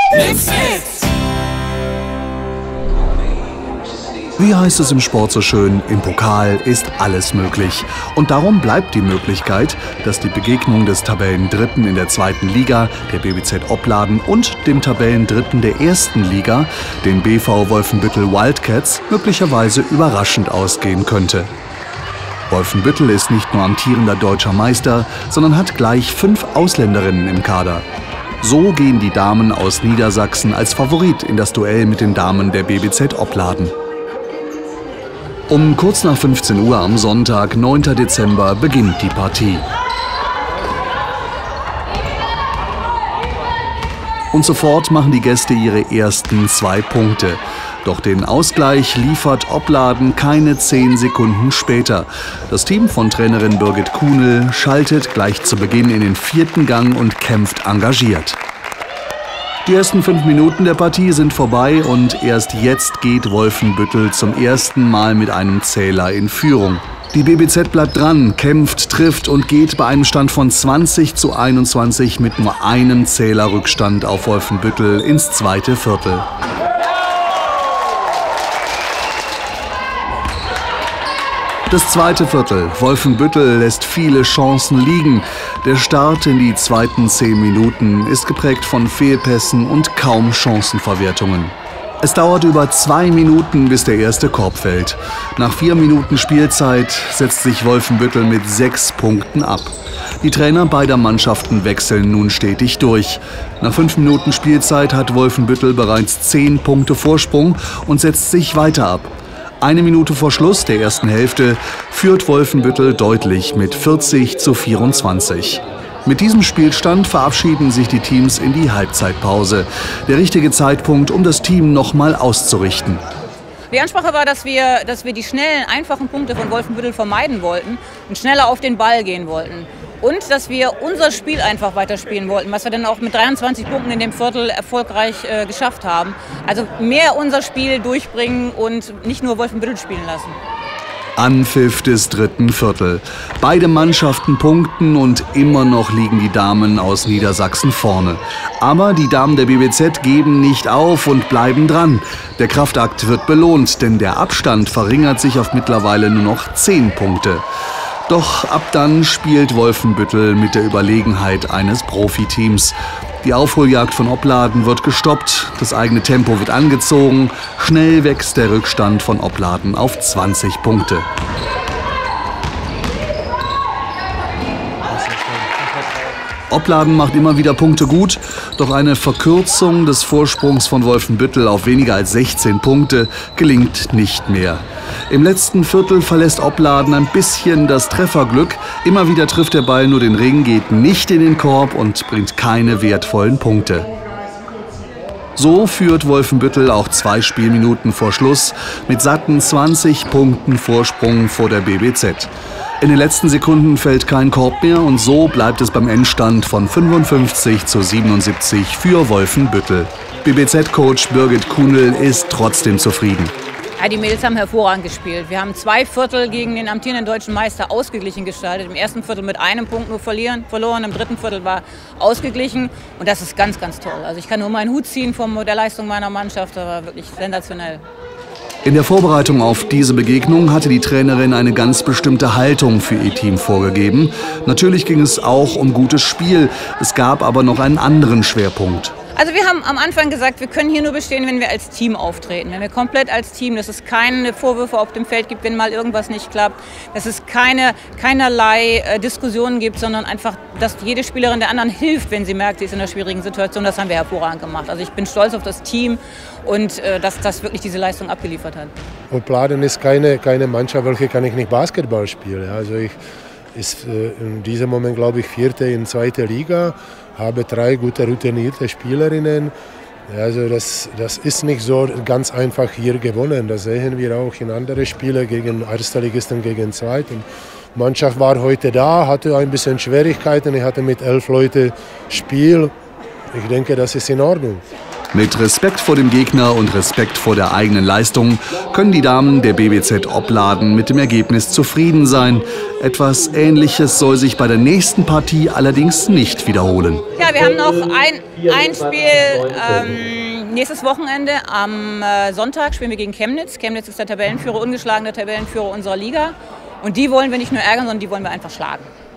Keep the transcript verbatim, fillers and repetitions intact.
Wie heißt es im Sport so schön, im Pokal ist alles möglich. Und darum bleibt die Möglichkeit, dass die Begegnung des Tabellendritten in der zweiten Liga, der B B Z Opladen, und dem Tabellendritten der ersten Liga, den B V Wolfenbüttel Wildcats, möglicherweise überraschend ausgehen könnte. Wolfenbüttel ist nicht nur amtierender deutscher Meister, sondern hat gleich fünf Ausländerinnen im Kader. So gehen die Damen aus Niedersachsen als Favorit in das Duell mit den Damen der B B Z Opladen. Um kurz nach fünfzehn Uhr am Sonntag, neunten Dezember, beginnt die Partie. Und sofort machen die Gäste ihre ersten zwei Punkte. Doch den Ausgleich liefert Opladen keine zehn Sekunden später. Das Team von Trainerin Birgit Kunel schaltet gleich zu Beginn in den vierten Gang und kämpft engagiert. Die ersten fünf Minuten der Partie sind vorbei und erst jetzt geht Wolfenbüttel zum ersten Mal mit einem Zähler in Führung. Die B B Z bleibt dran, kämpft, trifft und geht bei einem Stand von zwanzig zu einundzwanzig mit nur einem Zählerrückstand auf Wolfenbüttel ins zweite Viertel. Das zweite Viertel. Wolfenbüttel lässt viele Chancen liegen. Der Start in die zweiten zehn Minuten ist geprägt von Fehlpässen und kaum Chancenverwertungen. Es dauert über zwei Minuten, bis der erste Korb fällt. Nach vier Minuten Spielzeit setzt sich Wolfenbüttel mit sechs Punkten ab. Die Trainer beider Mannschaften wechseln nun stetig durch. Nach fünf Minuten Spielzeit hat Wolfenbüttel bereits zehn Punkte Vorsprung und setzt sich weiter ab. Eine Minute vor Schluss der ersten Hälfte führt Wolfenbüttel deutlich mit vierzig zu vierundzwanzig. Mit diesem Spielstand verabschieden sich die Teams in die Halbzeitpause. Der richtige Zeitpunkt, um das Team nochmal auszurichten. Die Ansprache war, dass wir, dass wir die schnellen, einfachen Punkte von Wolfenbüttel vermeiden wollten und schneller auf den Ball gehen wollten. Und dass wir unser Spiel einfach weiterspielen wollten, was wir dann auch mit dreiundzwanzig Punkten in dem Viertel erfolgreich äh, geschafft haben. Also mehr unser Spiel durchbringen und nicht nur Wolfenbüttel spielen lassen. Anpfiff des dritten Viertel. Beide Mannschaften punkten und immer noch liegen die Damen aus Niedersachsen vorne. Aber die Damen der B B Z geben nicht auf und bleiben dran. Der Kraftakt wird belohnt, denn der Abstand verringert sich auf mittlerweile nur noch zehn Punkte. Doch ab dann spielt Wolfenbüttel mit der Überlegenheit eines Profiteams. Die Aufholjagd von Opladen wird gestoppt, das eigene Tempo wird angezogen. Schnell wächst der Rückstand von Opladen auf zwanzig Punkte. Opladen macht immer wieder Punkte gut, doch eine Verkürzung des Vorsprungs von Wolfenbüttel auf weniger als sechzehn Punkte gelingt nicht mehr. Im letzten Viertel verlässt Opladen ein bisschen das Trefferglück. Immer wieder trifft der Ball nur den Ring, geht nicht in den Korb und bringt keine wertvollen Punkte. So führt Wolfenbüttel auch zwei Spielminuten vor Schluss mit satten zwanzig Punkten Vorsprung vor der B B Z. In den letzten Sekunden fällt kein Korb mehr und so bleibt es beim Endstand von fünfundfünfzig zu siebenundsiebzig für Wolfenbüttel. B B Z-Coach Birgit Kunel ist trotzdem zufrieden. Ja, die Mädels haben hervorragend gespielt. Wir haben zwei Viertel gegen den amtierenden deutschen Meister ausgeglichen gestaltet. Im ersten Viertel mit einem Punkt nur verlieren, verloren, im dritten Viertel war ausgeglichen. Und das ist ganz, ganz toll. Also ich kann nur meinen Hut ziehen von der Leistung meiner Mannschaft, das war wirklich sensationell. In der Vorbereitung auf diese Begegnung hatte die Trainerin eine ganz bestimmte Haltung für ihr Team vorgegeben. Natürlich ging es auch um gutes Spiel, es gab aber noch einen anderen Schwerpunkt. Also wir haben am Anfang gesagt, wir können hier nur bestehen, wenn wir als Team auftreten. Wenn wir komplett als Team, dass es keine Vorwürfe auf dem Feld gibt, wenn mal irgendwas nicht klappt. Dass es keine, keinerlei äh, Diskussionen gibt, sondern einfach, dass jede Spielerin der anderen hilft, wenn sie merkt, sie ist in einer schwierigen Situation. Das haben wir hervorragend gemacht. Also ich bin stolz auf das Team und äh, dass das wirklich diese Leistung abgeliefert hat. Opladen ist keine, keine Mannschaft, welche kann ich nicht Basketball spielen. Also ich ist äh, in diesem Moment, glaube ich, vierte in zweiter Liga. Habe drei gute routinierte Spielerinnen. Also das, das ist nicht so ganz einfach hier gewonnen. Das sehen wir auch in anderen Spielen gegen Erstligisten, gegen Zweiten. Die Mannschaft war heute da, hatte ein bisschen Schwierigkeiten. Ich hatte mit elf Leuten Spiel. Ich denke, das ist in Ordnung. Mit Respekt vor dem Gegner und Respekt vor der eigenen Leistung können die Damen der B B Z Opladen mit dem Ergebnis zufrieden sein. Etwas Ähnliches soll sich bei der nächsten Partie allerdings nicht wiederholen. Ja, wir haben noch ein, ein Spiel ähm, nächstes Wochenende. Am äh, Sonntag spielen wir gegen Chemnitz. Chemnitz ist der Tabellenführer, ungeschlagener Tabellenführer unserer Liga. Und die wollen wir nicht nur ärgern, sondern die wollen wir einfach schlagen.